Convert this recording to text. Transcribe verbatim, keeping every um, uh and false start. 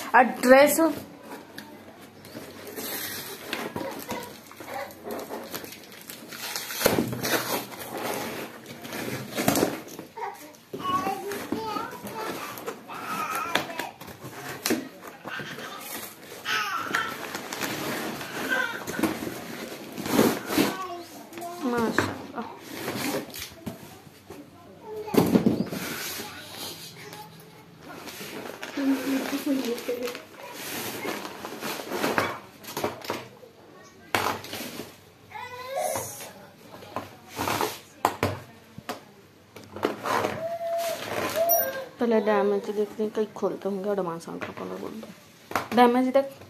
और ड्रेस माशाल्लाह। पहले डैमेज देखते हैं, कहीं खोलते होंगे एडवांस आउट का बोल दो डैमेज देख।